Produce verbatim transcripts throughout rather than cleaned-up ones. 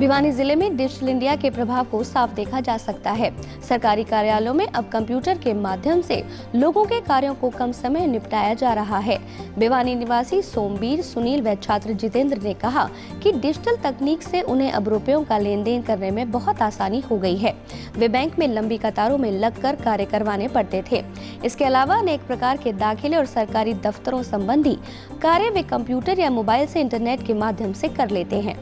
भिवानी जिले में digital India के प्रभाव को साफ देखा जा सकता है। सरकारी कार्यालयों में अब कंप्यूटर के माध्यम से लोगों के कार्यों को कम समय निपटाया जा रहा है। भिवानी निवासी सोमवीर, सुनील व छात्र जितेंद्र ने कहा कि डिजिटल तकनीक से उन्हें अब रुपयों का लेन देन करने में बहुत आसानी हो गई है। वे बैंक में लंबी कतारों में लगकर कार्य करवाने पड़ते थे। इसके अलावा अनेक प्रकार के दाखिले और सरकारी दफ्तरों संबंधी कार्य वे कंप्यूटर या मोबाइल से इंटरनेट के माध्यम से कर लेते हैं।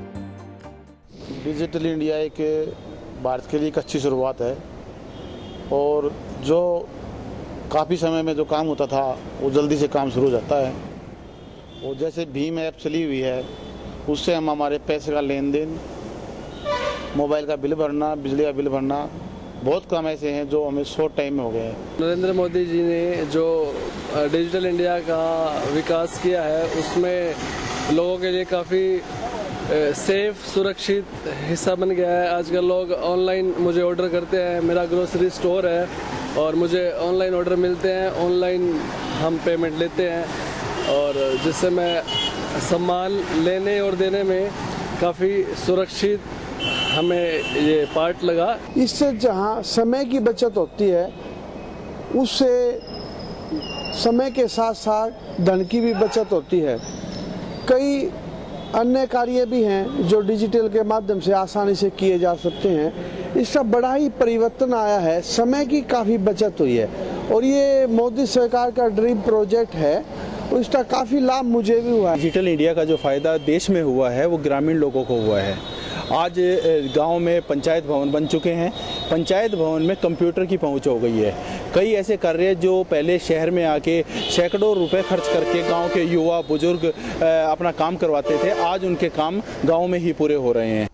डिजिटल इंडिया एक भारत के लिए एक अच्छी शुरुआत है और जो काफ़ी समय में जो काम होता था वो जल्दी से काम शुरू हो जाता है। और जैसे भीम ऐप चली हुई है उससे हम हमारे पैसे का लेन देन, मोबाइल का बिल भरना, बिजली का बिल भरना, बहुत कम ऐसे हैं जो हमें शॉर्ट टाइम में हो गए हैं। नरेंद्र मोदी जी ने जो डिजिटल इंडिया का विकास किया है उसमें लोगों के लिए काफ़ी सेफ, सुरक्षित हिस्सा बन गया है। आजकल लोग ऑनलाइन मुझे ऑर्डर करते हैं, मेरा ग्रोसरी स्टोर है और मुझे ऑनलाइन ऑर्डर मिलते हैं, ऑनलाइन हम पेमेंट लेते हैं और जिससे मैं सामान लेने और देने में काफ़ी सुरक्षित हमें ये पार्ट लगा। इससे जहाँ समय की बचत होती है उससे समय के साथ साथ धन की भी बचत होती है। कई अन्य कार्य भी हैं जो डिजिटल के माध्यम से आसानी से किए जा सकते हैं। इसका बड़ा ही परिवर्तन आया है, समय की काफ़ी बचत हुई है और ये मोदी सरकार का ड्रीम प्रोजेक्ट है और इसका काफ़ी लाभ मुझे भी हुआ है। डिजिटल इंडिया का जो फ़ायदा देश में हुआ है वो ग्रामीण लोगों को हुआ है। आज गांव में पंचायत भवन बन चुके हैं, पंचायत भवन में कंप्यूटर की पहुंच हो गई है। कई ऐसे कार्य जो पहले शहर में आके सैकड़ों रुपए खर्च करके गांव के युवा बुजुर्ग अपना काम करवाते थे, आज उनके काम गांव में ही पूरे हो रहे हैं।